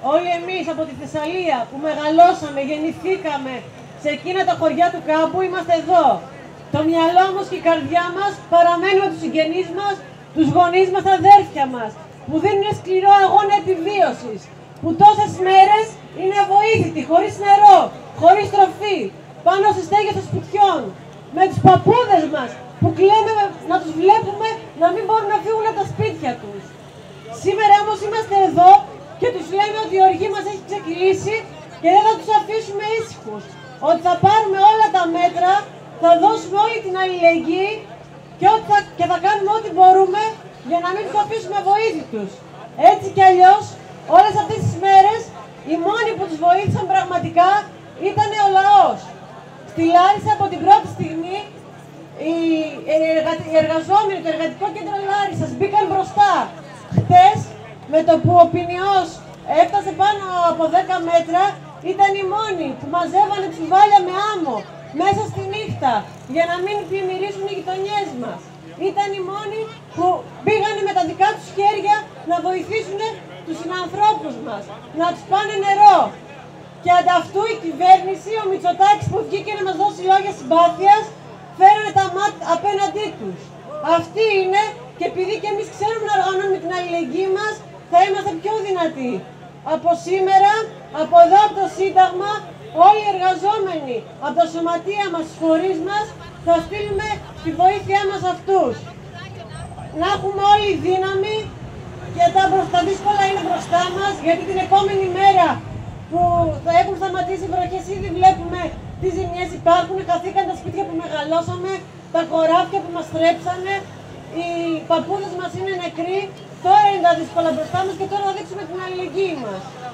όλοι εμείς από τη Θεσσαλία που μεγαλώσαμε, γεννηθήκαμε σε εκείνα τα χωριά του κάμπου, είμαστε εδώ. Το μυαλό μας και η καρδιά μας παραμένουν με τους συγγενείς μας, τους γονείς μας, τα αδέρφια μας, που δίνουν σκληρό αγώνα επιβίωσης, που τόσες μέρες είναι αβοήθητοι, χωρίς νερό, χωρίς τροφή, πάνω στις στέγες των σπιτιών, με τους παππούδες μας, που κλαίμε να τους βλέπουμε να μην μπορούν να φύγουν από τα σπίτια τους. Σήμερα όμως είμαστε εδώ και τους λέμε ότι η οργή μας έχει ξεκυλήσει και δεν θα τους αφήσουμε ήσυχους. Ότι θα πάρουμε όλα τα μέτρα, θα δώσουμε όλη την αλληλεγγύη και θα κάνουμε ό,τι μπορούμε για να μην τους αφήσουμε αβοήθητους. Έτσι κι αλλιώς, όλες αυτές τις μέρες, οι μόνοι που τους βοήθησαν πραγματικά ήταν ο λαός. Στη Λάρισα από την πρώτη στιγμή, οι εργαζόμενοι του Εργατικό Κέντρο Λάρισσας μπήκαν μπροστά. Χτες, με το που ο ποινιός έφτασε πάνω από 10 μέτρα, ήταν οι μόνοι που μαζεύανε τσουβάλια με άμμο μέσα στη νύχτα για να μην πλημμυρίσουν οι γειτονιές μας. Ήταν οι μόνοι που πήγανε με τα δικά τους χέρια να βοηθήσουν τους συνανθρώπους μας, να τους πάνε νερό. Και ανταυτού η κυβέρνηση, ο Μητσοτάκης που βγήκε να μας δώσει λόγια συμπάθειας, φέρανε τα μάτια απέναντί τους. Αυτοί είναι, και επειδή και εμείς ξέρουμε να οργανώνουμε την αλληλεγγύη μας, θα είμαστε πιο δυνατοί. Από σήμερα, από εδώ από το Σύνταγμα, όλοι οι εργαζόμενοι από τα σωματεία μας, στους φορείς μας, θα στείλουμε τη βοήθειά μας αυτούς. Να έχουμε όλη δύναμη, και τα δύσκολα είναι μπροστά μας, γιατί την επόμενη μέρα που θα έχουν σταματήσει οι βροχές, ήδη βλέπουμε τι ζημιές υπάρχουν, χαθήκαν τα σπίτια που μεγαλώσαμε, τα χωράφια που μας θρέψανε, οι παππούδες μας είναι νεκροί. Τώρα είναι τα δύσκολα μπροστά μας και τώρα θα δείξουμε την αλληλεγγύη μας.